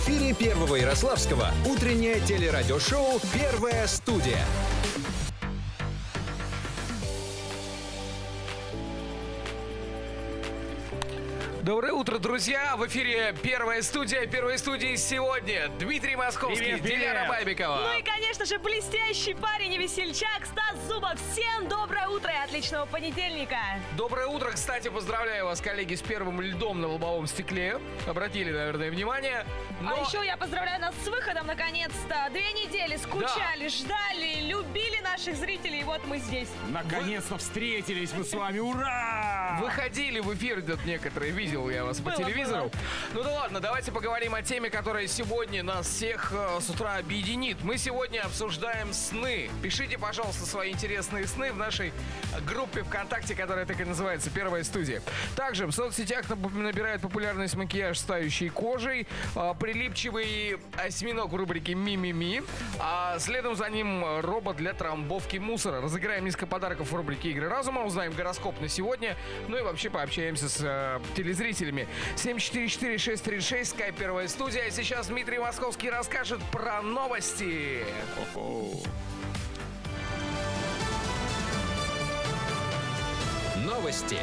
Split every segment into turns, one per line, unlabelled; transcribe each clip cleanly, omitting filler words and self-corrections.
эфире Первого Ярославского утреннее телерадиошоу «Первая студия».
Доброе утро, друзья! В эфире Первая студия. Первой студии сегодня Дмитрий Московский, Диляра Бабикова.
Ну и, конечно же, блестящий парень и весельчак Стас Зубов. Всем доброе утро и отличного понедельника.
Доброе утро. Кстати, поздравляю вас, коллеги, с первым льдом на лобовом стекле. Обратили, наверное, внимание.
А еще я поздравляю нас с выходом, наконец-то. 2 недели скучали, ждали, любили наших зрителей, и вот мы здесь.
Наконец-то встретились мы с вами, ура!
Выходили в эфир тут некоторые, видел я вас по телевизору. Ну да ладно, давайте поговорим о теме, которая сегодня нас всех с утра объединит. Мы сегодня обсуждаем сны. Пишите, пожалуйста, свои интересные сны в нашей группе ВКонтакте, которая так и называется «Первая студия». Также в соцсетях набирает популярность макияж с тающей кожей, прилипчивый осьминог в рубрике «Ми-ми-ми», а следом за ним робот для трамбовки мусора. Разыграем несколько подарков в рубрике «Игры разума», узнаем гороскоп на сегодня, ну и вообще пообщаемся с телезрителями. 744-636, скайп «Первая студия». Сейчас Дмитрий Московский расскажет про новости.
Новости.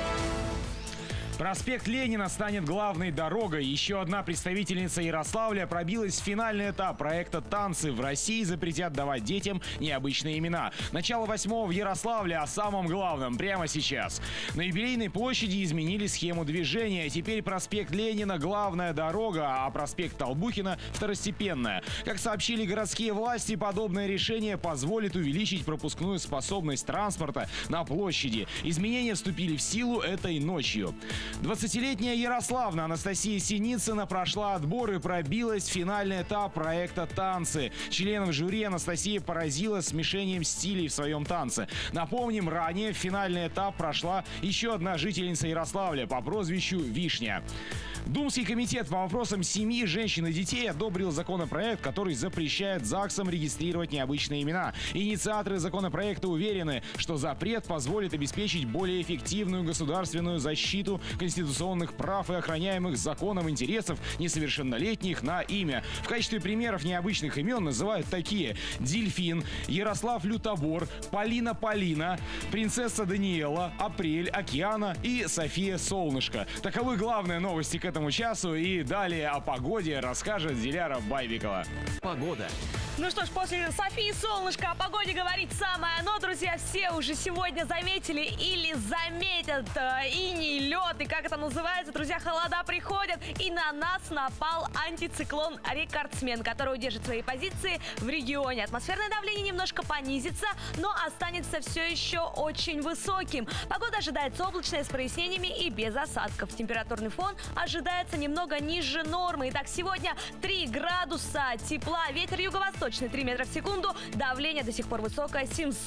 Проспект Ленина станет главной дорогой. Еще одна представительница Ярославля пробилась в финальный этап проекта «Танцы». В России запретят давать детям необычные имена. Начало 8-го в Ярославле, о самом главном прямо сейчас. На юбилейной площади изменили схему движения. Теперь проспект Ленина — главная дорога, а проспект Толбухина — второстепенная. Как сообщили городские власти, подобное решение позволит увеличить пропускную способность транспорта на площади. Изменения вступили в силу этой ночью. 20-летняя Ярославна Анастасия Синицына прошла отбор и пробилась в финальный этап проекта «Танцы». Членов жюри Анастасия поразила смешением стилей в своем танце. Напомним, ранее в финальный этап прошла еще одна жительница Ярославля по прозвищу Вишня. Думский комитет по вопросам семьи, женщин и детей одобрил законопроект, который запрещает ЗАГСам регистрировать необычные имена. Инициаторы законопроекта уверены, что запрет позволит обеспечить более эффективную государственную защиту конституционных прав и охраняемых законом интересов несовершеннолетних на имя. В качестве примеров необычных имен называют такие: Дельфин, Ярослав Лютобор, Полина Полина, Принцесса Даниэла, Апрель, Океана и София Солнышко. Таковы главные новости к этому часу, и далее о погоде расскажет Диляра Байбикова.
Погода.
Ну что ж, после Софии Солнышко о погоде говорить самое оно, друзья. Все уже сегодня заметили или заметят иней, лед, и как это называется, друзья, холода приходят, и на нас напал антициклон-рекордсмен, который удержит свои позиции в регионе. Атмосферное давление немножко понизится, но останется все еще очень высоким. Погода ожидается облачная, с прояснениями и без осадков. Температурный фон ожидается немного ниже нормы. Итак, сегодня 3 градуса тепла, ветер юго-восточный 3 метра в секунду, давление до сих пор высокое,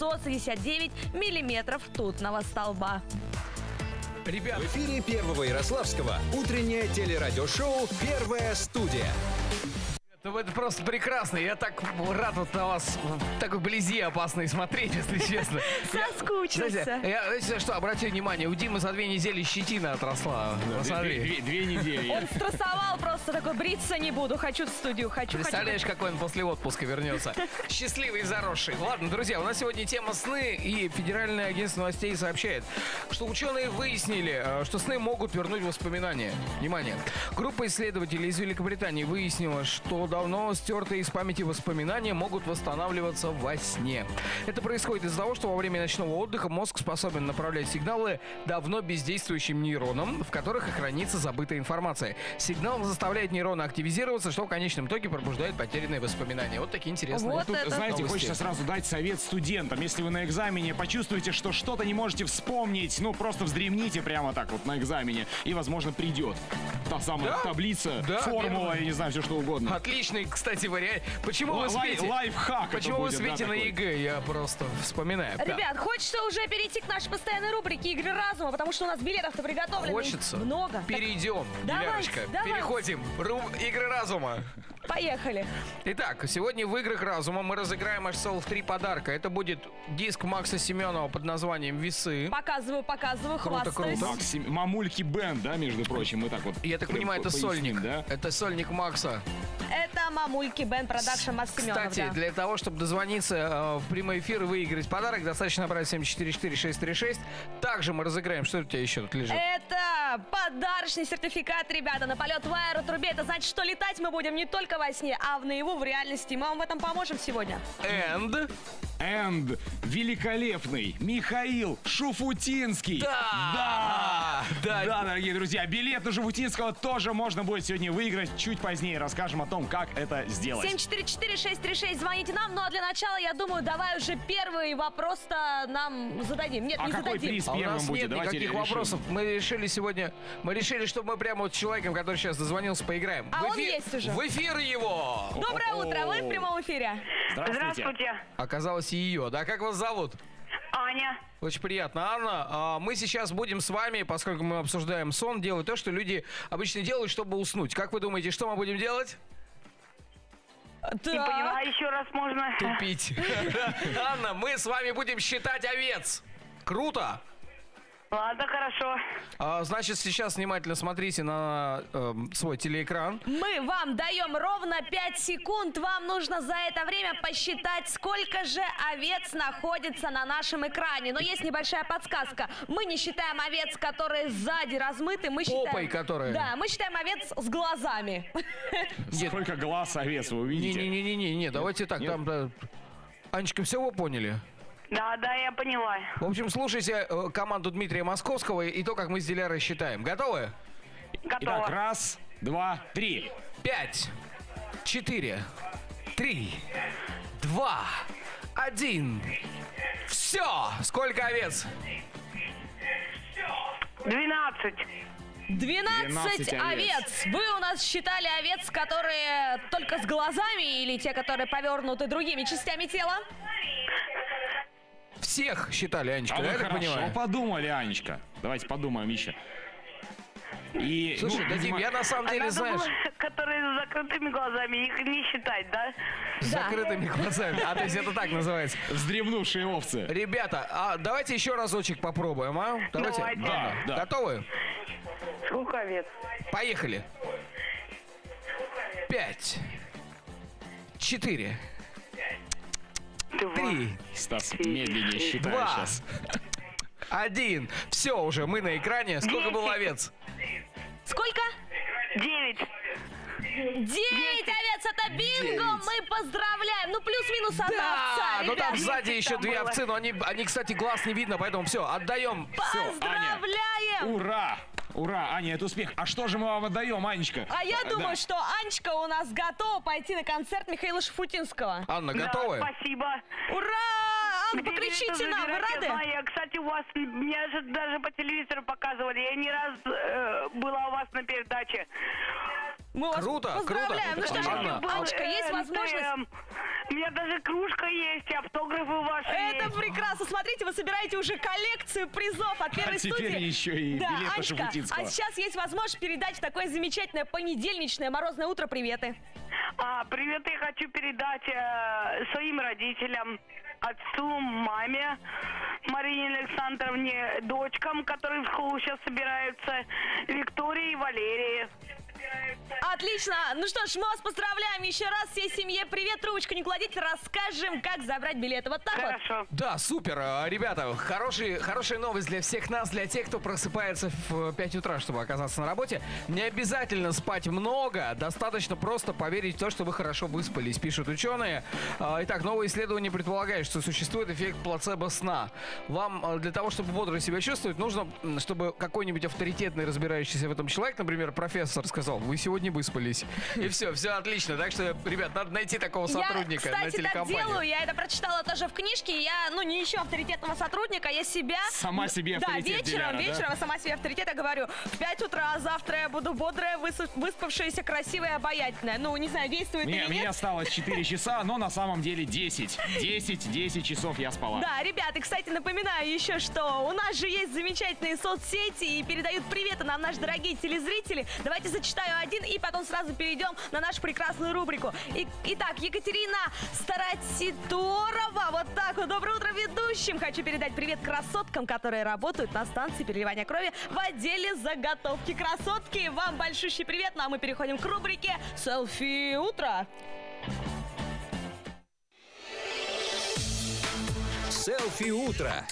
769 миллиметров ртутного столба.
Ребят,
В эфире Первого Ярославского утреннее телерадиошоу «Первая студия».
это просто прекрасно. Я так рад вот на вас так вблизи опасно смотреть, если честно.
Соскучился.
Знаете, что, обратите внимание, у Димы за 2 недели щетина отросла. Посмотри.
2 недели.
Он стрессовал просто, такой: бриться не буду, хочу в студию, хочу.
Представляешь, какой он после отпуска вернется. Счастливый и заросший. Ладно, друзья, у нас сегодня тема сны, и Федеральное агентство новостей сообщает, что ученые выяснили, что сны могут вернуть воспоминания. Внимание. Группа исследователей из Великобритании выяснила, что давно стертые из памяти воспоминания могут восстанавливаться во сне. Это происходит из-за того, что во время ночного отдыха мозг способен направлять сигналы давно бездействующим нейронам, в которых и хранится забытая информация. Сигнал заставляет нейроны активизироваться, что в конечном итоге пробуждает потерянные воспоминания. Вот такие интересные.
Вот
Тут,
это
знаете,
новости.
хочется сразу дать совет студентам. Если вы на экзамене почувствуете, что что-то не можете вспомнить, ну просто вздремните прямо так вот на экзамене, и, возможно, придет та самая таблица, формула, я не знаю, все что угодно.
Отличный, кстати, вариант. Почему вы спите?
Лайфхак.
Почему вы спите на
такой?
ЕГЭ? Я просто вспоминаю.
Ребят, хочется уже перейти к нашей постоянной рубрике «Игры разума», потому что у нас билетов-то приготовлено
Хочется.
много.
Перейдем,
Давайте,
Дилярочка.
давайте.
Переходим. Игры разума.
Поехали.
Итак, сегодня в «Играх разума» мы разыграем аж целых 3 подарка. Это будет диск Макса Семенова под названием «Весы».
Показываю, хвастаюсь.
круто.
Мамульки Бенд, да, между прочим, мы так вот.
Я так понимаю, это
поясним,
сольник.
да?
Это сольник Макса.
Мамульки Бен Продакшн Семенов.
Кстати, для того, чтобы дозвониться в прямой эфир и выиграть подарок, достаточно набрать 744-636. Также мы разыграем. Что у тебя еще тут лежит?
Это подарочный сертификат, ребята, на полет в аэротрубе. Это значит, что летать мы будем не только во сне, а в наяву, в реальности. Мы вам в этом поможем сегодня.
And великолепный Михаил Шуфутинский.
Да,
дорогие друзья, билет на Шуфутинского тоже можно будет сегодня выиграть. Чуть позднее расскажем о том, как это сделать.
744-636, звоните нам. Ну а для начала, я думаю, давай уже первый вопрос-то нам зададим. Нет, не
какой
зададим.
приз
А у
первым
нас
будет?
нет
Давайте
никаких
решим.
вопросов. Мы решили, чтобы мы прямо вот с человеком, который сейчас дозвонился, поиграем.
А он есть уже.
В эфир его!
Доброе утро, вы в прямом эфире.
Здравствуйте.
Оказалось, ее, да? Как вас зовут?
Аня.
Очень приятно, Анна. Мы сейчас будем с вами, поскольку мы обсуждаем сон, делать то, что люди обычно делают, чтобы уснуть. Как вы думаете, что мы будем делать?
Не поняла, еще раз можно.
Тупить. Анна, мы с вами будем считать овец. Круто?
Ладно, хорошо.
Значит, сейчас внимательно смотрите на свой телеэкран.
Мы вам даем ровно 5 секунд. Вам нужно за это время посчитать, сколько же овец находится на нашем экране. Но есть небольшая подсказка. Мы не считаем овец, которые сзади размыты. Мы считаем...
Попой, которые.
Да, мы считаем овец с глазами.
Сколько глаз овец вы увидите?
Не, давайте так.
Нет?
Там, Анечка, все вы поняли?
Да, я поняла.
В общем, слушайте команду Дмитрия Московского и то, как мы с Дилярой считаем. Готовы?
Готово.
Итак, 1, 2, 3.
5, 4, 3, 2, 1. Все! Сколько овец?
12.
12 овец. Вы у нас считали овец, которые только с глазами или те, которые повернуты другими частями тела?
Всех считали, Анечка,
А
да,
вы
я так
хорошо
понимаю?
подумали, Анечка. Давайте подумаем еще. И,
Слушай, да, Дим, я на самом деле,
Надо
знаешь,
было, которые с закрытыми глазами, их не считать, да?
с закрытыми глазами. А то есть это так называется.
вздремнувшие овцы.
Ребята, давайте еще разочек попробуем, а?
Давайте.
Ладно.
Да.
Готовы?
Сколько овец?
Поехали. 5, 4, 3,
Стас медленнее считает
2,
сейчас.
1. Все уже, мы на экране. Сколько было овец?
Сколько?
9.
9 овец, это бинго! Мы поздравляем! Ну, плюс-минус одна овца,
но там
ребят.
сзади еще
там
2
было.
овцы, но они, кстати, глаз не видно, поэтому все, отдаем.
Поздравляем!
Ура! Ура, Аня, это успех. А что же мы вам отдаем, Анечка?
А я думаю,
Да.
что Анечка у нас готова пойти на концерт Михаила Шафутинского.
Анна,
Да,
готовы?
спасибо.
Ура! Анна,
Где
покричите
билеты
нам, вы
забирать? Я
рады?
знаю. Кстати, у вас, меня же даже по телевизору показывали. Я не раз была у вас на передаче.
Мы вас
Круто,
поздравляем.
круто.
Ну что ж,
Анна,
Анечка, есть возможность?
У меня даже кружка есть, и автографы ваши
Это
есть.
прекрасно. Смотрите, вы собираете уже коллекцию призов от первой
А теперь
студии.
еще и
Да,
билеты
Анечка,
Шафутинского.
а сейчас есть возможность передать в такое замечательное понедельничное морозное утро приветы.
Привет, я хочу передать своим родителям, отцу, маме, Марине Александровне, дочкам, которые в школу сейчас собираются, Виктории и Валерии.
Отлично. Ну что ж, мы вас поздравляем еще раз. Всей семье привет. Трубочку не кладите. Расскажем, как забрать билеты. Вот так вот.
Хорошо.
Да, супер. Ребята, хорошая новость для всех нас, для тех, кто просыпается в 5 утра, чтобы оказаться на работе. Не обязательно спать много, достаточно просто поверить в то, что вы хорошо выспались, пишут ученые. Итак, новое исследование предполагает, что существует эффект плацебо сна. Вам для того, чтобы бодро себя чувствовать, нужно, чтобы какой-нибудь авторитетный, разбирающийся в этом человек, например, профессор, сказал: вы сегодня выспались. И все отлично. Так что, ребят, надо найти такого сотрудника
я,
на
кстати, так
телекомпанию.
делаю. Я это прочитала тоже в книжке. Я, не ищу авторитетного сотрудника, я себя...
Сама себе авторитет,
Да,
Диляра,
вечером
да?
сама себе авторитет. Я говорю, в 5 утра завтра я буду бодрая, выспавшаяся, красивая, обаятельная. Ну, не знаю, действует или
Мне
нет.
осталось 4 часа, но на самом деле 10. 10 часов я спала.
Да, ребята, кстати, напоминаю еще, что у нас же есть замечательные соцсети и передают приветы нам наши дорогие телезрители. Давайте зачитаем зачитаю один, и потом сразу перейдем на нашу прекрасную рубрику. Итак, Екатерина Старатиторова. Вот так вот. Доброе утро ведущим. Хочу передать привет красоткам, которые работают на станции переливания крови в отделе заготовки. Красотки, вам большущий привет. Ну а мы переходим к рубрике «Селфи утро».
Селфи утро.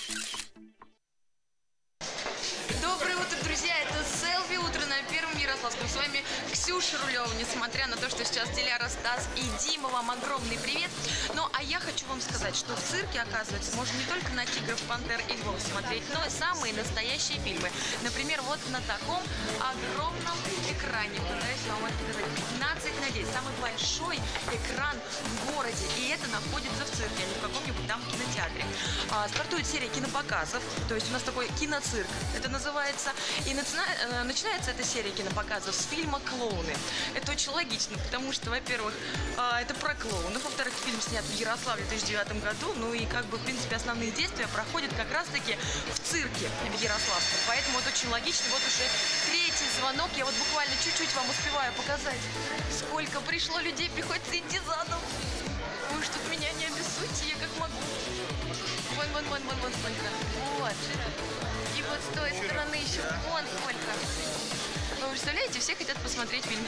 Доброе утро, друзья! Это «Селфи утро» на Первом Ярославском. С вами Ксюша Рулева. Несмотря на то, что сейчас Диляра, Стас и Дима, вам огромный привет. Ну, а я хочу вам сказать, что в цирке, оказывается, можно не только на тигров, пантер и львов смотреть, но и самые настоящие фильмы. Например, вот на таком огромном экране. Пытаюсь вам это показать. 15 на 10. Самый большой экран в городе. И это находится в цирке, а не в каком-нибудь там кинотеатре. Стартует серия кинопоказов. То есть у нас такой киноцирк. Это называется. И начинается эта серия кинопоказов с фильма «Клоуны». Это очень логично, потому что, во-первых, это про клоунов. Во-вторых, фильм снят в Ярославле в 2009 году. Ну и, как бы, в принципе, основные действия проходят как раз-таки в цирке в Ярославском. Поэтому это очень логично. Вот уже третий звонок. Я вот буквально чуть-чуть вам успеваю показать, сколько пришло людей. Приходится идти задом. Вы что, меня не обессудьте, я как могу. Вон сколько. Вот. И вот с той стороны еще вон сколько. Вы представляете, все хотят посмотреть фильм.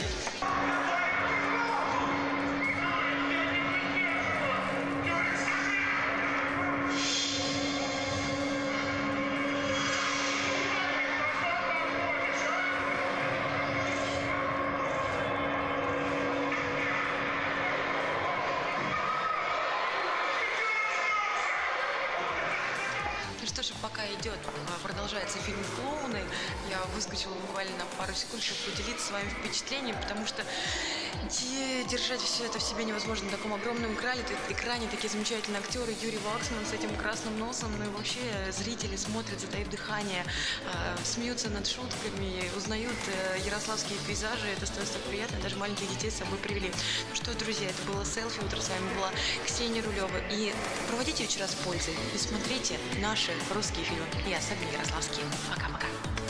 Ну что ж, пока идет, продолжается фильм «Клоуны», я выскочила буквально на пару секунд, чтобы поделиться своим впечатлением, потому что держать все это в себе невозможно на таком огромном экране, такие замечательные актеры, Юрий Ваксман с этим красным носом, ну и вообще зрители смотрят, затаив дыхание, смеются над шутками, узнают ярославские пейзажи, это становится так приятно, даже маленьких детей с собой привели. Ну что, друзья, это было «Селфи утро», с вами была Ксения Рулева, и проводите вечера с пользой, и смотрите наши русские фильмы, и особенно ярославские. Пока-пока.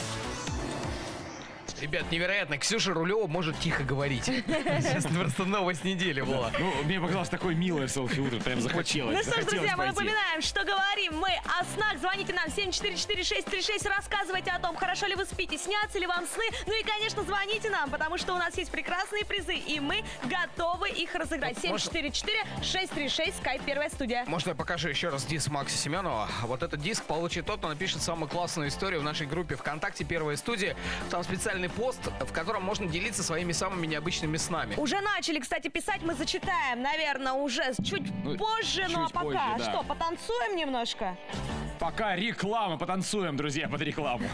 Ребят, невероятно, Ксюша Рулева может тихо говорить. Сейчас просто новость недели была.
Ну, мне показалось такое милое селфи утро, прям захотелось.
Ну что ж, друзья, мы напоминаем, что говорим мы о снах. Звоните нам 744-636, рассказывайте о том, хорошо ли вы спите, снятся ли вам сны. Ну и, конечно, звоните нам, потому что у нас есть прекрасные призы, и мы готовы их разыграть. 744-636, скайп «Первая студия».
Можно я покажу еще раз диск Макса Семенова? Вот этот диск получит тот, кто напишет самую классную историю в нашей группе ВКонтакте «Первая студия». Там специальный пост, в котором можно делиться своими самыми необычными снами.
Уже начали, кстати, писать, мы зачитаем, наверное, уже чуть позже, ну а пока
позже, да.
что, потанцуем немножко?
Пока реклама, потанцуем, друзья, под рекламу.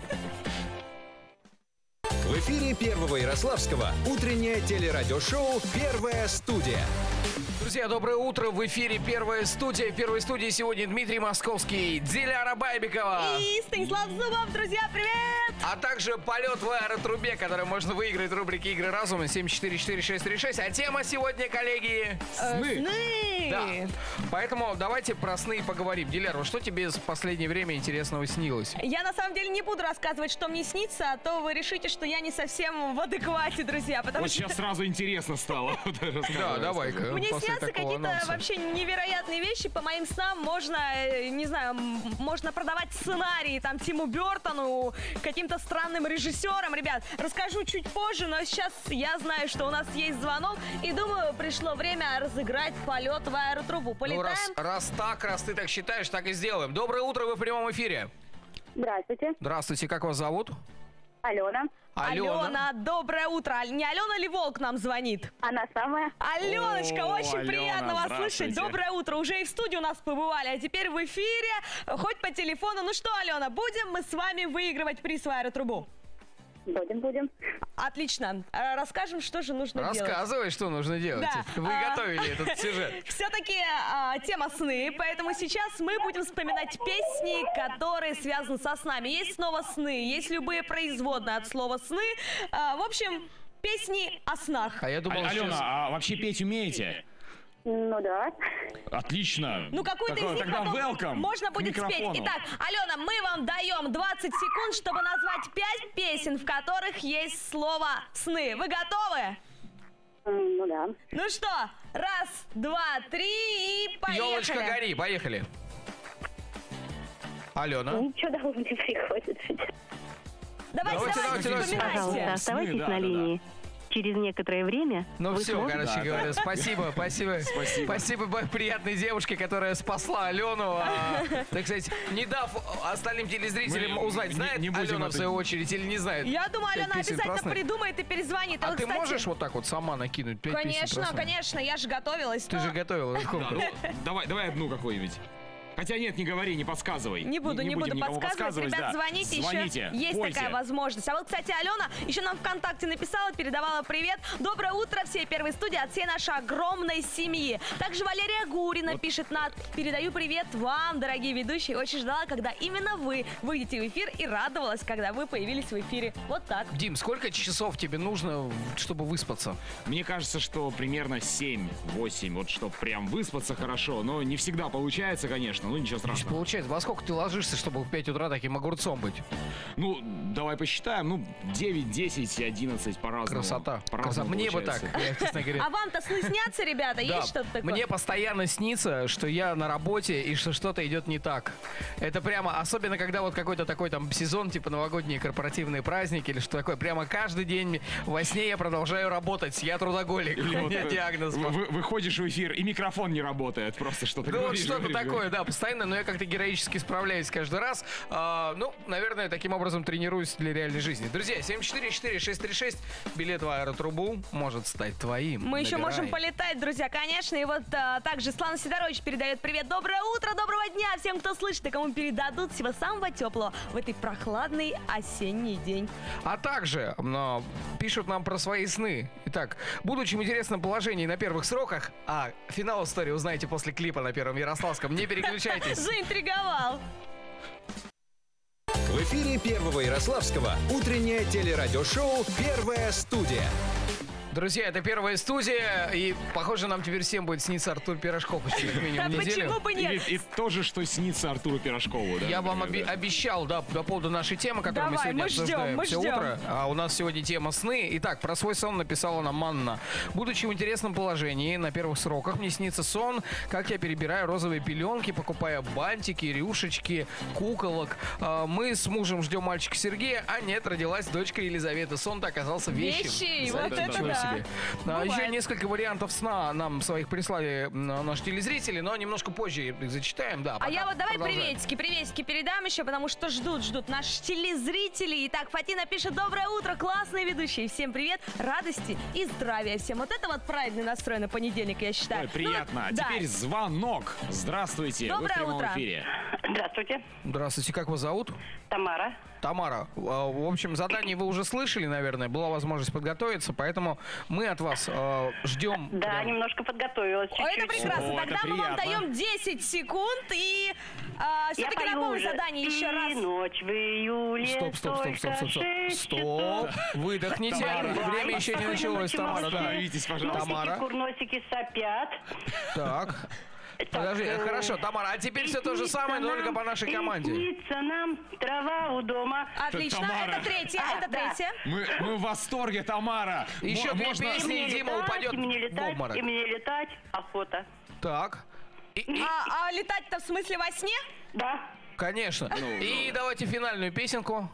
В эфире Первого Ярославского утреннее телерадиошоу «Первая студия».
Друзья, доброе утро. В эфире Первая студия. В Первой студии сегодня Дмитрий Московский, Диляра Байбекова.
И Станислав Зубов, друзья, привет!
А также полет в аэротрубе, который можно выиграть в рубрике «Игры разума» 744-636. А тема сегодня, коллеги...
Сны!
Да. Поэтому давайте про сны поговорим. Диляра, что тебе в последнее время интересного снилось?
Я на самом деле не буду рассказывать, что мне снится, а то вы решите, что я не совсем в адеквате, друзья. Потому
Вот
что
сейчас сразу интересно стало.
Да, давай-ка.
мне снятся какие-то вообще невероятные вещи. По моим снам можно, не знаю, можно продавать сценарии там Тиму Бёртону, каким-то странным режиссерам. Ребят, расскажу чуть позже, но сейчас я знаю, что у нас есть звонок, и думаю, пришло время разыграть полет в аэротрубу. Полетаем?
Ну, раз ты так считаешь, так и сделаем. Доброе утро, вы в прямом эфире.
Здравствуйте.
Здравствуйте, как вас зовут?
Алена.
Алена, доброе утро. Не Алена ли Волк нам звонит?
Она самая.
Аленочка, очень
Алена,
приятно вас слышать.
здравствуйте.
Доброе утро. Уже и в студии у нас побывали, а теперь в эфире, хоть по телефону. Ну что, Алена, будем мы с вами выигрывать приз в аэротрубу?
Будем.
Отлично. Расскажем, что же нужно делать.
Рассказывай, что нужно делать.
Да.
Вы готовили этот сюжет.
Все-таки тема сны, поэтому сейчас мы будем вспоминать песни, которые связаны со снами. Есть снова сны, есть любые производные от слова сны. В общем, песни о снах.
А я думал,
Алена,
сейчас...
а вообще петь умеете?
Ну да.
Отлично.
Ну, какую-то из них
Тогда
потом
welcome
можно
к
будет спеть.
микрофону.
Итак, Алена, мы вам даем 20 секунд, чтобы назвать 5 песен, в которых есть слово «сны». Вы готовы?
Ну да.
Ну что, раз, два, три и поехали.
Елочка, гори, поехали. Алена.
Ничего на ум не приходит.
Давайте,
Давайте.
вспоминайте.
Пожалуйста, оставайтесь
да,
на
да,
линии. Через некоторое время
Ну
вы
все,
сможете...
короче говоря, спасибо. Спасибо приятной девушке, которая спасла Алену. Так сказать, не дав остальным телезрителям
Мы
узнать, знает
не будем
Алена
это-
в свою очередь или не знает.
Я думаю,
Пять
Алена
песен
обязательно
красных.
придумает и перезвонит.
А
Вот,
ты
кстати,
можешь вот так вот сама накинуть 5 песен
Конечно,
красных?
конечно, я же готовилась.
Ты
но
же готовила.
Да, ну, давай одну какую-нибудь. Хотя нет, не говори, не подсказывай.
Не буду
Ну,
никому
подсказывать. Ребят,
да.
звоните,
Звоните,
еще есть
пойте.
такая возможность. А вот, кстати, Алена еще нам ВКонтакте написала, передавала привет. Доброе утро всей первой студии от всей нашей огромной семьи. Также Валерия Гурина пишет: передаю привет вам, дорогие ведущие. Очень ждала, когда именно вы выйдете в эфир, и радовалась, когда вы появились в эфире. Вот так.
Дим, сколько часов тебе нужно, чтобы выспаться?
Мне кажется, что примерно 7-8, вот чтобы прям выспаться хорошо. Но не всегда получается, конечно, ну ничего страшного.
Получается, во сколько ты ложишься, чтобы в 5 утра таким огурцом быть?
Ну, давай посчитаем, ну, 9, 10, 11 по-разному.
Красота.
По-разному
Мне бы так,
получается.
я, честно говоря.
А вам-то сны снятся, ребята?
Да,
Есть что-то такое?
мне постоянно снится, что я на работе и что что-то идет не так. Это прямо, особенно когда вот какой-то такой там сезон, типа новогодние корпоративные праздники или что такое, прямо каждый день во сне я продолжаю работать. Я трудоголик.
Или
У
вот,
меня диагноз.
выходишь в эфир, и микрофон не работает, просто что-то
Ну вот
говоришь,
что-то
говоришь,
такое, да, постоянно, но я как-то героически справляюсь каждый раз. Ну, наверное, таким образом тренируюсь для реальной жизни. Друзья, 744-636, билет в аэротрубу может стать твоим.
Мы еще
Набирай.
можем полетать, друзья, конечно. И вот также Слава Сидорович передает привет. Доброе утро, доброго дня всем, кто слышит и кому передадут всего самого теплого в этой прохладный осенний день.
А также пишут нам про свои сны. Итак, будучи в интересном положении на первых сроках, а финал истории узнаете после клипа на Первом Ярославском, не переключайтесь.
Заинтриговал.
В эфире Первого Ярославского утреннее телерадиошоу «Первая студия».
Друзья, это Первая студия, и, похоже, нам теперь всем будет сниться Артур Пирожков еще как минимум неделю.
Почему бы нет?
И то же, что снится Артуру Пирожкову, да?
Я вам
например, да.
обещал, да, по поводу нашей темы, которую
Давай,
мы сегодня
мы ждем,
обсуждаем
мы
все
ждем.
утро. А у нас сегодня тема сны. Итак, про свой сон написала нам Манна. Будучи в интересном положении, на первых сроках, мне снится сон, как я перебираю розовые пеленки, покупая бантики, рюшечки, куколок. Мы с мужем ждем мальчика Сергея, а нет, родилась дочка Елизавета. Сон-то оказался вещим.
Вещи, вот это
Ничего
да.
себе.
Бывает.
Еще несколько вариантов сна нам своих прислали наши телезрители, но немножко позже их зачитаем. Да,
А
пока
я вот давай
продолжаем.
приветики передам еще, потому что ждут наши телезрители. Итак, Фатина пишет: доброе утро, классные ведущие. Всем привет, радости и здравия всем. Вот это вот правильный настрой на понедельник, я считаю.
Ой, приятно.
Ну, да.
Теперь звонок. Здравствуйте. Вы
Доброе
в прямом
утро.
эфире.
Здравствуйте,
Здравствуйте, как вас зовут?
Тамара.
Тамара. В общем, задание вы уже слышали, наверное, была возможность подготовиться, поэтому мы от вас ждем.
Да,
прям-
немножко подготовилась
Ой, это
чуть-чуть.
прекрасно.
О,
Тогда
это
мы вам
приятно.
даем 10 секунд и
Я
все-таки
пою
какое
уже.
задание еще раз?
И ночь в июле.
Стоп. Стоп. Выдохните.
Тамара.
Время еще не началось, Тамара. Да.
Остановитесь, пожалуйста.
Тамара.
Курносики сопят.
Так. Подожди, хорошо, Тамара, а теперь все то же самое, но только по нашей команде.
Снится нам трава у дома.
Отлично.
Тамара.
Это третья.
А,
Это
да.
третья.
Мы в восторге, Тамара.
Еще две
Можно-
песни, и Дима упадет
и мне
в
летать,
обморок.
и мне летать охота.
Так.
А летать-то в смысле во сне?
Да.
Конечно. И давайте финальную песенку.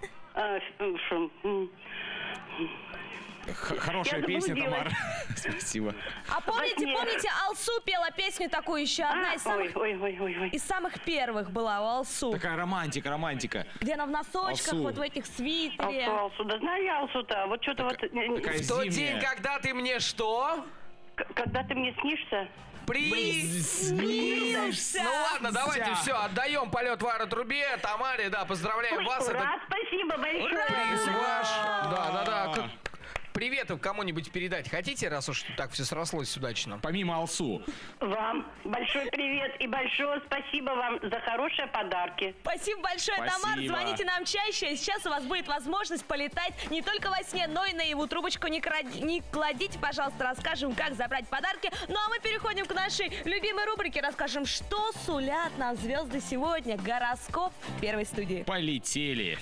Хорошая
Я
песня,
заблудилась.
Тамара. Спасибо.
А помните,
Во сне.
Алсу пела песню такую еще, одна из самых,
Ой.
из самых первых была у Алсу.
Такая романтика.
Где она в носочках,
Алсу.
вот в этих свитере.
Алсу, да знаю я Алсу-то. Вот что-то вот...
Такая
В тот
зимняя.
день, когда ты мне что?
Когда ты мне снишься...
Приснишься. Ну ладно, давайте все, отдаем полет в аэротрубе. Тамаре, да, поздравляем вас.
Ура,
Это
спасибо большое.
приз ваш. Да. привет кому-нибудь передать хотите, раз уж так все срослось удачно?
Помимо Алсу.
Вам большой привет и большое спасибо вам за хорошие подарки.
Спасибо большое,
Спасибо.
Тамар. Звоните нам чаще. Сейчас у вас будет возможность полетать не только во сне, но и наяву. Трубочку не кладите, пожалуйста, расскажем, как забрать подарки. Ну а мы переходим к нашей любимой рубрике. Расскажем, что сулят нам звезды сегодня. Гороскоп первой студии.
Полетели.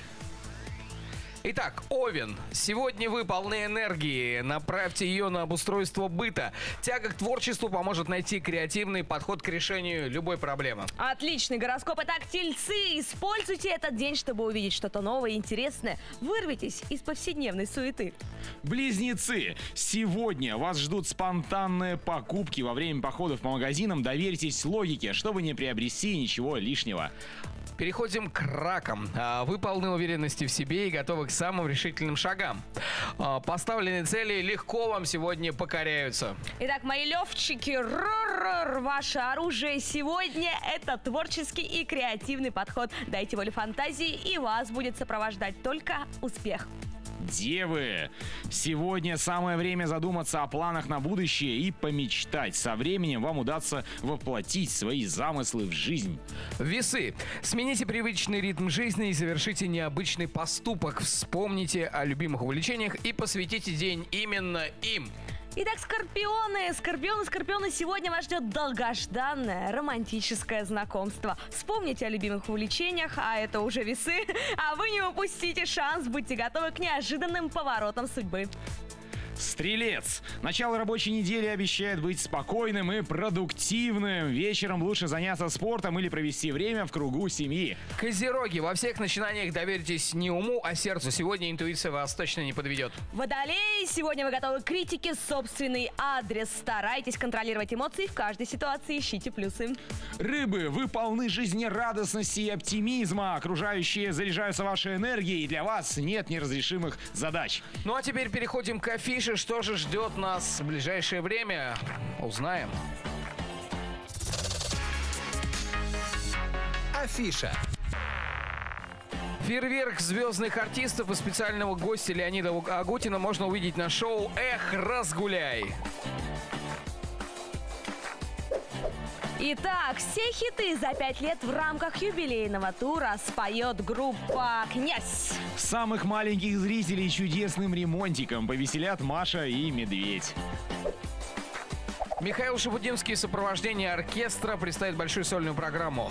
Итак, Овен. Сегодня вы полны энергии. Направьте ее на обустройство быта. Тяга к творчеству поможет найти креативный подход к решению любой проблемы.
Отличный гороскоп. Итак, Тельцы, используйте этот день, чтобы увидеть что-то новое и интересное. Вырвитесь из повседневной суеты.
Близнецы, сегодня вас ждут спонтанные покупки. Во время походов по магазинам доверьтесь логике, чтобы не приобрести ничего лишнего.
Переходим к Ракам. Вы полны уверенности в себе и готовы к самым решительным шагам. Поставленные цели легко вам сегодня покоряются.
Итак, мои левчики, ваше оружие сегодня – это творческий и креативный подход. Дайте волю фантазии, и вас будет сопровождать только успех.
Девы, сегодня самое время задуматься о планах на будущее и помечтать. Со временем вам удастся воплотить свои замыслы в жизнь.
Весы. Смените привычный ритм жизни и совершите необычный поступок. Вспомните о любимых увлечениях и посвятите день именно им.
Итак, Скорпионы, сегодня вас ждет долгожданное романтическое знакомство. Вспомните о любимых увлечениях, а это уже Весы, а вы не упустите шанс, будьте готовы к неожиданным поворотам судьбы.
Стрелец. Начало рабочей недели обещает быть спокойным и продуктивным. Вечером лучше заняться спортом или провести время в кругу семьи.
Козероги. Во всех начинаниях доверьтесь не уму, а сердцу. Сегодня интуиция вас точно не подведет.
Водолеи, сегодня вы готовы к критике в собственный адрес. Старайтесь контролировать эмоции в каждой ситуации, ищите плюсы.
Рыбы, вы полны жизнерадостности и оптимизма. Окружающие заряжаются вашей энергией, и для вас нет неразрешимых задач.
Ну а теперь переходим к афише. Что же ждет нас в ближайшее время? Узнаем.
Афиша.
Фейерверк звездных артистов и специального гостя Леонида Агутина можно увидеть на шоу «Эх, разгуляй».
Итак, все хиты за 5 лет в рамках юбилейного тура споет группа «Князь».
Самых маленьких зрителей чудесным ремонтиком повеселят Маша и Медведь.
Михаил Шабудинский в сопровождении оркестра представит большую сольную программу.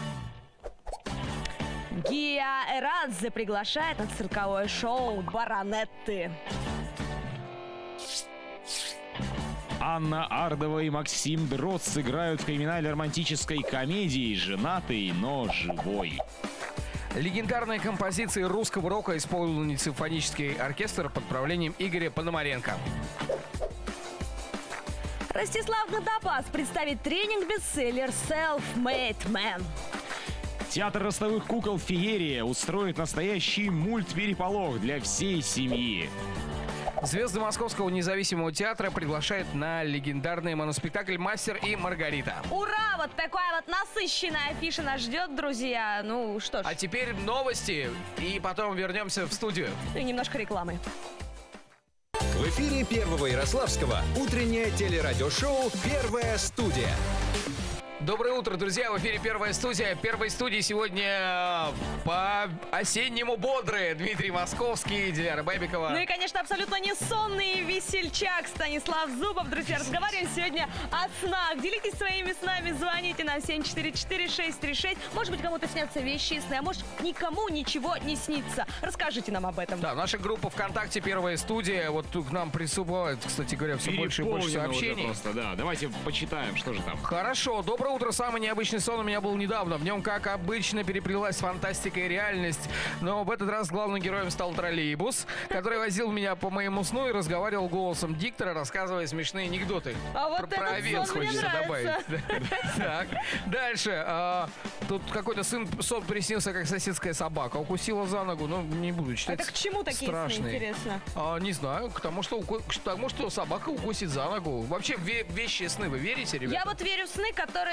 Гия Эрадзе приглашает на цирковое шоу «Баронетты».
Анна Ардова и Максим Дрозд сыграют в криминально-романтической комедии «Женатый, но живой».
Легендарные композиции русского рока исполнит симфонический оркестр под правлением Игоря Пономаренко.
Ростислав Гнатопас представит тренинг-бестселлер «Self-Made Man».
Театр ростовых кукол «Феерия» устроит настоящий мультпереполох для всей семьи.
Звезды Московского независимого театра приглашают на легендарный моноспектакль «Мастер и Маргарита».
Ура! Вот такая вот насыщенная афиша нас ждет, друзья. Ну что ж.
А теперь новости, и потом вернемся в студию.
И немножко рекламы.
В эфире Первого Ярославского утреннее телерадиошоу «Первая студия».
Доброе утро, друзья! В эфире Первая студия. Первой студии сегодня по-осеннему бодрые Дмитрий Московский, Диляра Бабикова.
Ну и, конечно, абсолютно не сонный весельчак Станислав Зубов. Друзья, разговариваем сегодня о снах. Делитесь своими снами, звоните нам 744-636. Может быть, кому-то снятся вещи сны, а может, никому ничего не снится. Расскажите нам об этом.
Да, наша группа ВКонтакте «Первая студия». Вот тут к нам присылают, кстати говоря, все больше и больше сообщений.
Просто, да. Давайте почитаем, что же там.
Хорошо, доброе утро. Самый необычный сон у меня был недавно. В нем, как обычно, переплелась фантастика и реальность. Но в этот раз главным героем стал троллейбус, который возил меня по моему сну и разговаривал голосом диктора, рассказывая смешные анекдоты.
А вот
про
этот
овец
сон мне
хочется добавить.
нравится.
Так, дальше. Тут какой-то сон приснился, как соседская собака. Укусила за ногу, но не буду читать.
Это к чему такие сны, интересно?
Не знаю, к тому, что собака укусит за ногу. Вообще, вещи сны вы верите, ребята?
Я вот верю в сны, которые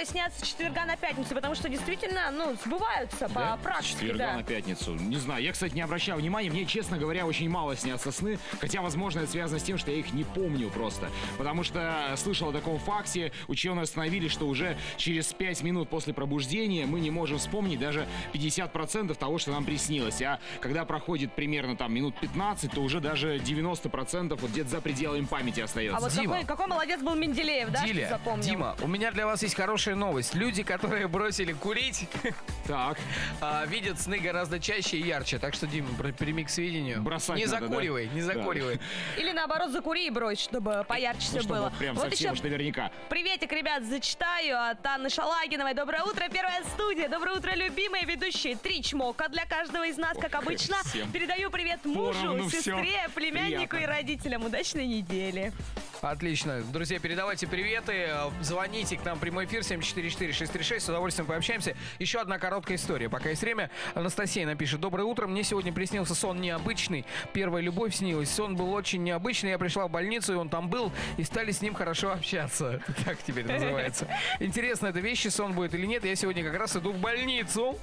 снятся с четверга на пятницу, потому что действительно, сбываются по практике.
С четверга на пятницу. Не знаю, я, кстати, не обращал внимания. Мне, честно говоря, очень мало снятся сны. Хотя, возможно, это связано с тем, что я их не помню просто. Потому что слышал о таком факте. Ученые установили, что уже через 5 минут после пробуждения мы не можем вспомнить даже 50% того, что нам приснилось. А когда проходит примерно там минут 15, то уже даже 90% вот где-то за пределами памяти остается.
А вот какой молодец был Менделеев, да, что запомнил?
Дима, у меня для вас есть хорошая новость. Люди, которые бросили курить, видят сны гораздо чаще и ярче. Так что, Дима, прими к сведению.
Бросать
не
надо,
закуривай, не закуривай.
Или наоборот, закури и брось, чтобы поярче все было.
Прям
вот
совсем
еще
уж наверняка.
Приветик, ребят, зачитаю от Анны Шалагиновой. Доброе утро, первая студия. Доброе утро, любимые ведущие. 3 чмока для каждого из нас, как обычно. Передаю привет мужу, сестре, племяннику и родителям. Удачной недели.
Отлично. Друзья, передавайте приветы. Звоните к нам в прямой эфир 744-636. С удовольствием пообщаемся. Еще одна короткая история. Пока есть время. Анастасия напишет. Доброе утро. Мне сегодня приснился сон необычный. Первая любовь снилась. Сон был очень необычный. Я пришла в больницу, и он там был. И стали с ним хорошо общаться. Так теперь называется. Интересно, это вещий сон будет или нет? Я сегодня как раз иду в больницу.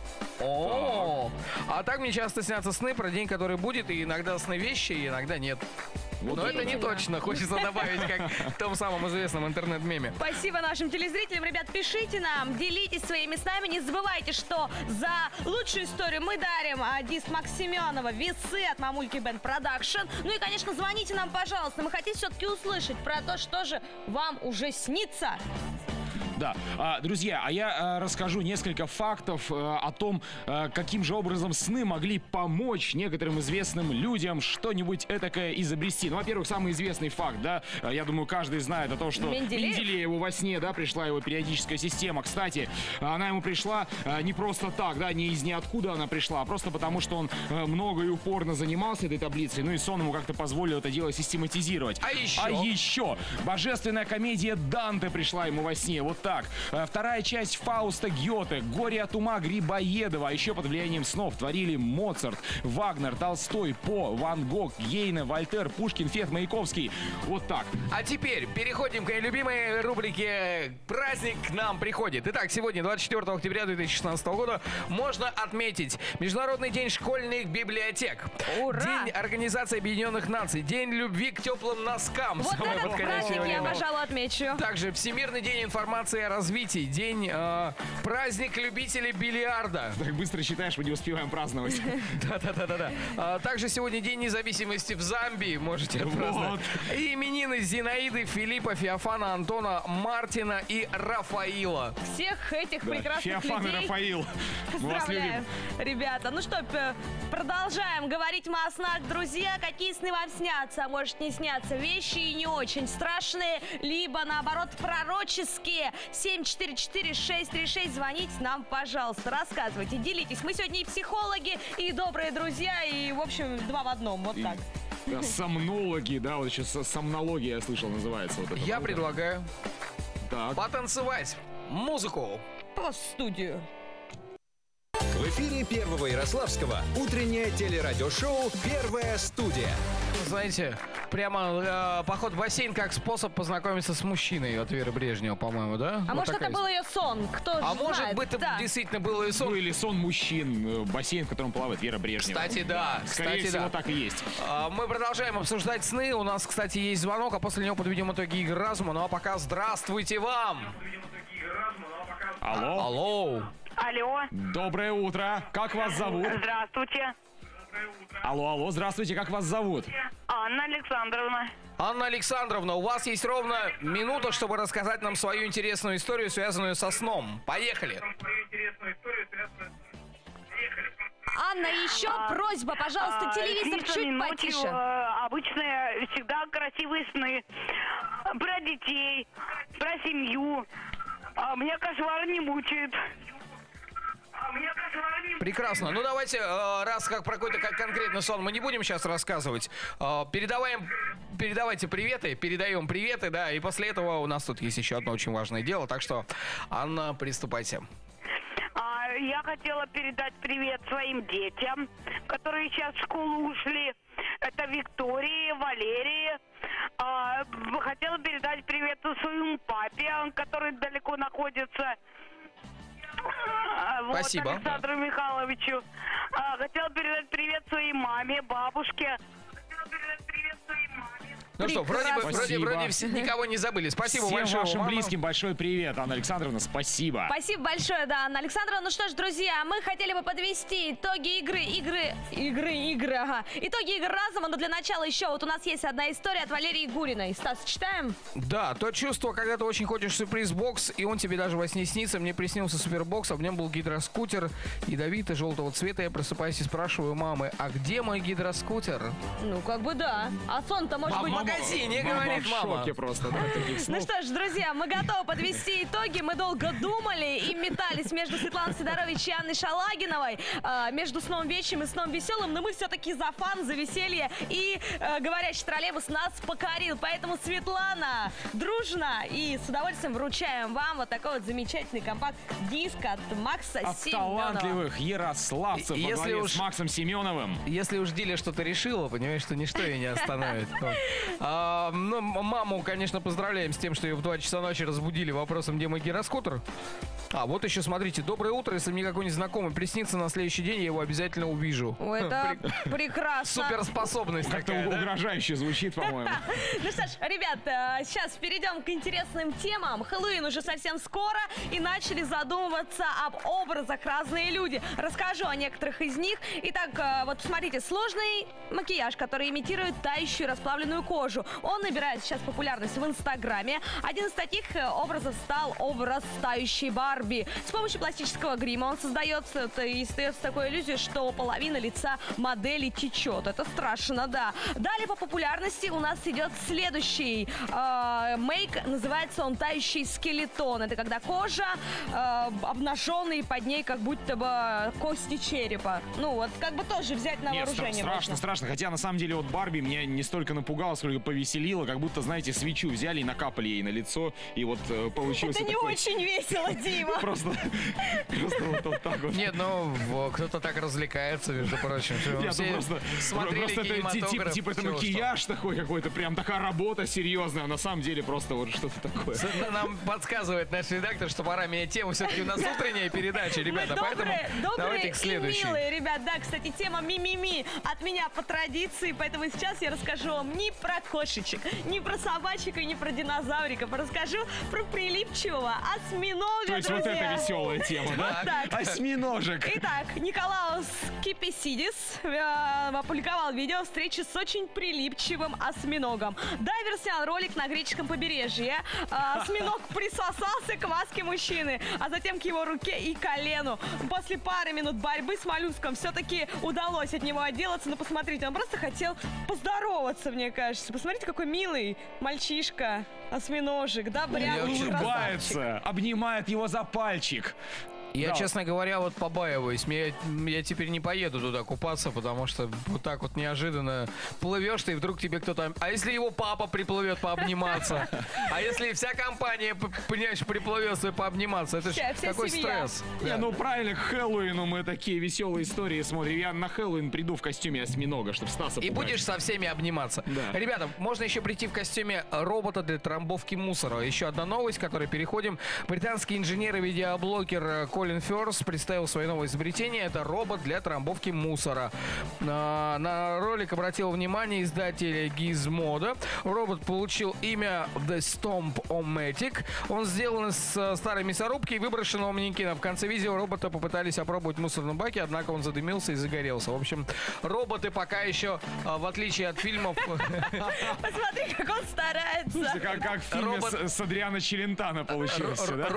А так мне часто снятся сны про день, который будет. И иногда сны вещи, и иногда нет. Но это не точно. Хочется добавить, как в том самом известном интернет-меме.
Спасибо нашим телезрителям. Ребят, пишите нам, делитесь своими снами. Не забывайте, что за лучшую историю мы дарим диск Макса Семенова «Весы» от Мамульки Бенд Продакшн. Ну и, конечно, звоните нам, пожалуйста. Мы хотим все-таки услышать про то, что же вам уже снится.
Да, друзья, я расскажу несколько фактов о том, каким же образом сны могли помочь некоторым известным людям что-нибудь этакое изобрести. Ну, во-первых, самый известный факт, да, я думаю, каждый знает о том, что Менделееву во сне, да, пришла его периодическая система. Кстати, она ему пришла не просто так, да, не из ниоткуда она пришла, а просто потому, что он много и упорно занимался этой таблицей, ну и сон ему как-то позволил это дело систематизировать. А еще божественная комедия Данте пришла ему во сне, вот так. Вторая часть Фауста Гёте, «Горе от ума» Грибоедова. А еще под влиянием снов творили Моцарт, Вагнер, Толстой, По, Ван Гог, Гейне, Вольтер, Пушкин, Фет, Маяковский. Вот так.
А теперь переходим к любимой рубрике «Праздник к нам приходит». Итак, сегодня, 24 октября 2016 года, можно отметить Международный день школьных библиотек.
Ура!
День Организации Объединенных Наций. День любви к теплым носкам.
Вот этот праздник я, пожалуй, отмечу.
Также Всемирный день информации о развитии. День праздник любителей бильярда.
Так быстро считаешь, мы не успеваем праздновать.
Да. Также сегодня День независимости в Замбии. Можете отпраздновать. И именины Зинаиды, Филиппа, Феофана, Антона, Мартина и Рафаила.
Всех этих прекрасных
Феофан
людей
и Рафаил.
поздравляем, ребята. Ну что, продолжаем говорить мы о снах. Друзья, какие сны вам снятся? А может, не снятся? Вещи и не очень страшные, либо, наоборот, пророческие. 744-636. Звоните нам, пожалуйста. Рассказывайте, делитесь. Мы сегодня и психологи, и добрые друзья, и, в общем, 2 в 1. Вот так.
Сомнологи, да, вот еще сомнология, я слышал, называется. Вот это.
Я предлагаю
потанцевать музыку
по студию.
В эфире Первого Ярославского утреннее телерадиошоу «Первая студия».
Знаете, прямо поход в бассейн как способ познакомиться с мужчиной от Веры Брежнева, по-моему, да?
А вот может, это был ее сон? Кто же знает?
Может быть, это действительно был ее сон.
Ну, или сон мужчин, бассейн, в котором плавает Вера Брежнева.
Кстати, да.
Скорее всего, так и есть.
Мы продолжаем обсуждать сны. У нас, кстати, есть звонок, а после него подведем итоги игры разума. Ну а пока здравствуйте вам!
Алло.
Алло.
Алло.
Доброе утро. Как вас зовут?
Здравствуйте.
Алло, здравствуйте. Как вас зовут?
Анна Александровна.
Анна Александровна, у вас есть ровно минута, чтобы рассказать нам свою интересную историю, связанную со сном. Поехали.
Анна, еще просьба, пожалуйста, телевизор чуть потише.
Обычно всегда красивые сны. Про детей, про семью. Меня кошмар не мучает.
Прекрасно. Ну давайте, раз как про какой-то конкретный сон мы не будем сейчас рассказывать, передавайте приветы, передаем приветы, да, и после этого у нас тут есть еще одно очень важное дело, так что, Анна, приступайте.
Я хотела передать привет своим детям, которые сейчас в школу ушли. Это Виктории, Валерии, Хотела передать привет своему папе, который далеко находится.
Спасибо.
Вот, Александру Михайловичу. Хотела передать привет своей маме, бабушке.
Ну что, вроде все, никого не забыли. Спасибо
Всем
большое.
вашим близким большой привет, Анна Александровна, спасибо.
Спасибо большое, да, Анна Александровна. Ну что ж, друзья, мы хотели бы подвести итоги игры, ага. Итоги игр разума, но для начала еще вот у нас есть одна история от Валерии Гуриной. Стас, читаем?
Да, то чувство, когда ты очень хочешь сюрприз-бокс, и он тебе даже во сне снится. Мне приснился супербокс, а в нем был гидроскутер ядовитый, желтого цвета. Я просыпаюсь и спрашиваю мамы, а где мой гидроскутер?
Ну, как бы да. А сон-то может быть...
В магазине, говорит мама.
В шоке просто, да, таких
Ну
слов.
что ж, друзья, мы готовы подвести итоги. Мы долго думали и метались между Светланой Сидорович и Анной Шалагиновой, между сном вечером и сном веселым, но мы все-таки за фан, за веселье, и говорящий троллейбус нас покорил. Поэтому, Светлана, дружно и с удовольствием вручаем вам вот такой вот замечательный компакт-диск от Макса
От
Семенова.
талантливых ярославцев во
Если
главе
уж-
с Максом Семеновым.
Если уж Диля что-то решила, понимаешь, что ничто ее не остановит. Ну, маму, конечно, поздравляем с тем, что ее в 2 часа ночи разбудили вопросом, где мой гироскутер. А вот еще, смотрите, доброе утро. Если мне какой-нибудь знакомый приснится на следующий день, я его обязательно увижу.
Ой, это прекрасно.
Суперспособность
Как-то
такая, да?
угрожающе звучит, по-моему.
Ну что ж, ребят, сейчас перейдем к интересным темам. Хэллоуин уже совсем скоро, и начали задумываться об образах разные люди. Расскажу о некоторых из них. Итак, вот смотрите, сложный макияж, который имитирует тающую расплавленную кожу. Он набирает сейчас популярность в Инстаграме. Один из таких образов стал образ тающей Барби. С помощью пластического грима он создается, и остается такой иллюзия, что половина лица модели течет. Это страшно, да. Далее по популярности у нас идет следующий мейк. Называется он тающий скелетон. Это когда кожа обнаженная, и под ней как будто бы кости черепа. Ну вот как бы тоже взять на
Нет,
вооружение.
страшно, страшно. Хотя на самом деле вот Барби меня не столько напугала, сколько повеселила. Как будто, знаете, свечу взяли и накапали ей на лицо. И вот получился
Это не
такой...
очень весело, Дима.
Просто вот так вот.
Нет, ну, кто-то так развлекается, между прочим.
Нет, ну просто это
кинематограф,
типа это
всего,
макияж такой какой-то, прям такая работа серьезная. А на самом деле просто вот что-то такое.
Нам подсказывает наш редактор, что пора менять тему. Все-таки у нас утренняя передача, ребята. Поэтому давайте к
и
следующей.
милые, ребят. Да, кстати, тема ми-ми-ми от меня по традиции. Поэтому сейчас я расскажу вам не про кошечек, не про собачек и не про динозавриков. Расскажу про прилипчивого осьминога,
То есть вот
друзья.
это веселая тема, да?
Вот так.
Осьминожек.
Итак, Николаус Киписидис опубликовал видео встречи с очень прилипчивым осьминогом. Дайвер снял ролик на греческом побережье. Осьминог присосался к маске мужчины, а затем к его руке и колену. После пары минут борьбы с моллюском все-таки удалось от него отделаться. Но посмотрите, он просто хотел поздороваться, мне кажется. Посмотрите, какой милый мальчишка, осьминожек, да, прям
Улыбается, обнимает его за пальчик.
Я,
Да.
честно говоря, вот побаиваюсь. Я теперь не поеду туда купаться, потому что вот так вот неожиданно плывешь ты, и вдруг тебе кто-то... А если его папа приплывет пообниматься? А если вся компания, понимаешь, приплывет свой пообниматься? Это же
Вся
такой
семья.
стресс.
Не,
Да.
ну правильно, к Хэллоуину мы такие веселые истории смотрим. Я на Хэллоуин приду в костюме осьминога, чтобы Стаса
И
пугать.
будешь со всеми обниматься.
Да.
Ребята, можно еще прийти в костюме робота для трамбовки мусора. Еще одна новость, к которой переходим. Британский инженер и видеоблогер Колин Фёрс представил свое новое изобретение. Это робот для трамбовки мусора. На ролик обратил внимание издатель Gizmodo. Робот получил имя The Stomp-O-Matic. Он сделан из старой мясорубки и выброшенного манекена. В конце видео робота попытались опробовать в мусорном баке, однако он задымился и загорелся. В общем, роботы пока еще, в отличие от фильмов...
Посмотри, как он старается.
Слушайте, как в фильме
Робот-
с Адриано Челентано получилось, всё, да?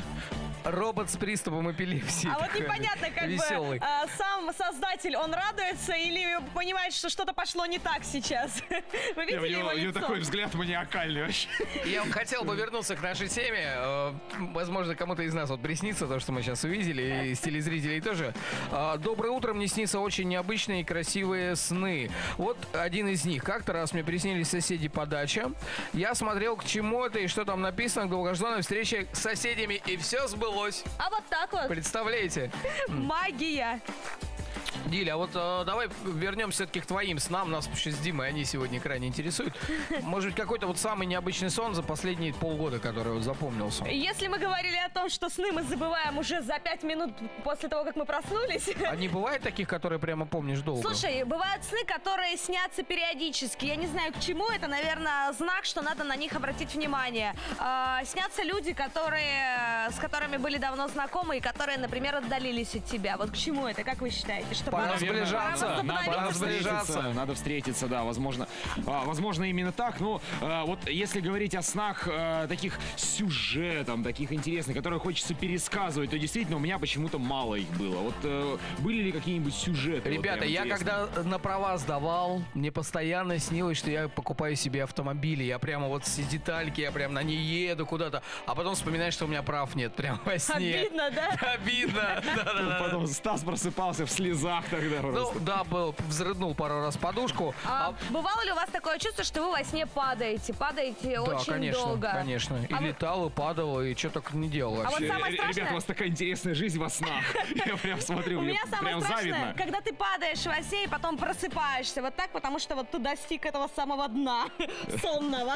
Робот с приступом эпилепсии.
А вот
такой
непонятно, как
веселый.
бы сам создатель, он радуется или понимает, что что-то пошло не так сейчас? Вы
У
видели его
него
лицо?
такой взгляд маниакальный вообще.
Я хотел бы вернуться к нашей теме. Возможно, кому-то из нас вот приснится то, что мы сейчас увидели, и с телезрителей тоже. Доброе утро, мне снится очень необычные и красивые сны. Вот один из них. Как-то раз мне приснились соседи по даче. Я смотрел, к чему это и что там написано, к долгожданной встрече с соседями, и все сбылось.
А вот так вот.
Представляете?
Магия.
Диля, а вот давай вернемся все-таки к твоим снам. Нас вообще с Димой они сегодня крайне интересуют. Может быть, какой-то вот самый необычный сон за последние полгода, который вот запомнился?
Если мы говорили о том, что сны мы забываем уже за 5 минут после того, как мы проснулись.
А не бывает таких, которые прямо помнишь долго?
Слушай, бывают сны, которые снятся периодически. Я не знаю, к чему. Это, наверное, знак, что надо на них обратить внимание. Снятся люди, с которыми были давно знакомы и которые, например, отдалились от тебя. Вот к чему это? Как вы считаете? Что
Пора сближаться.
Надо встретиться, да, возможно, именно так. Но вот если говорить о снах таких сюжетом, таких интересных, которые хочется пересказывать, то действительно у меня почему-то мало их было. Вот были ли какие-нибудь сюжеты?
Ребята, я когда на права сдавал, мне постоянно снилось, что я покупаю себе автомобили. Я прямо вот все детальки, я прям на ней еду куда-то, а потом вспоминаешь, что у меня прав нет, прям во сне.
Обидно, да?
Обидно.
Потом Стас просыпался в слезах тогда.
Ну да, взрыднул пару раз подушку.
Бывало ли у вас такое чувство, что вы во сне падаете очень долго?
Да, конечно. И летал, и падал, и что только не делал вообще.
самое страшное...
Ребята, у вас такая интересная жизнь во снах. Я прям смотрю,
У
мне
меня самое
прям
страшное,
завидно.
когда ты падаешь во сне и потом просыпаешься. Вот так, потому что вот ты достиг этого самого дна сонного.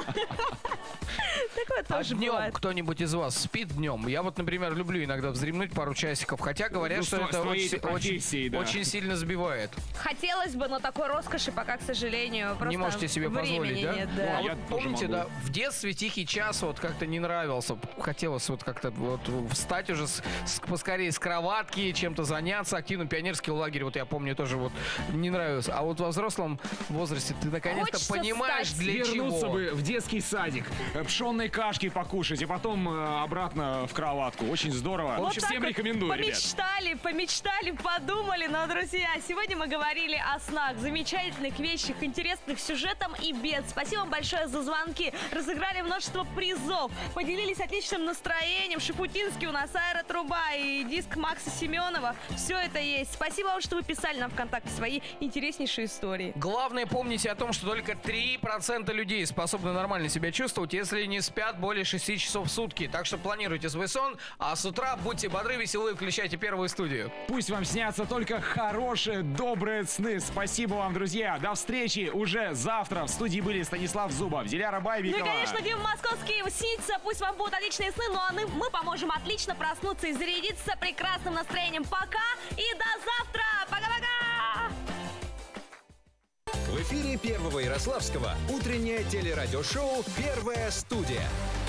Такое
А
тоже
днем
бывает.
кто-нибудь из вас спит днем? Я вот, например, люблю иногда вздремнуть пару часиков, хотя говорят,
Ну,
что
с
это
твоей профессией, да.
очень сильно сбивает.
Хотелось бы, но такой роскоши пока, к сожалению, просто
Не можете себе
времени
позволить, да?
нет,
Ну,
да.
а
Я
вот
тоже
помните,
могу.
да, в детстве тихий час вот как-то не нравился. Хотелось вот как-то вот встать уже поскорее с кроватки, чем-то заняться. Активно пионерский лагерь, вот я помню, тоже вот не нравился. А вот во взрослом возрасте ты наконец-то
Хочется
понимаешь,
встать.
для
Вернуться
чего.
бы в детский садик, пшенной кашки покушать, и потом обратно в кроватку. Очень здорово. В общем,
так
всем
вот
рекомендую, ребят.
помечтали, подумали. Но, друзья, сегодня мы говорили о снах, замечательных вещах, интересных сюжетом и без. Спасибо вам большое за звонки. Разыграли множество призов. Поделились отличным настроением. Шапутинский у нас, аэротруба и диск Макса Семенова. Все это есть. Спасибо вам, что вы писали нам ВКонтакте свои интереснейшие истории.
Главное, помните о том, что только 3% людей способны нормально себя чувствовать, если не спят более 6 часов в сутки. Так что планируйте свой сон, а с утра будьте бодры, веселы и включайте первую студию.
Пусть вам снятся только хорошие, добрые сны. Спасибо вам, друзья. До встречи уже завтра. В студии были Станислав Зубов, Диляра
Ну
Байбекова.
и, конечно, Дима Московский, снится. Пусть вам будут отличные сны, ну а мы поможем отлично проснуться и зарядиться прекрасным настроением. Пока и до завтра. Пока-пока.
В эфире Первого Ярославского утреннее телерадиошоу «Первая студия».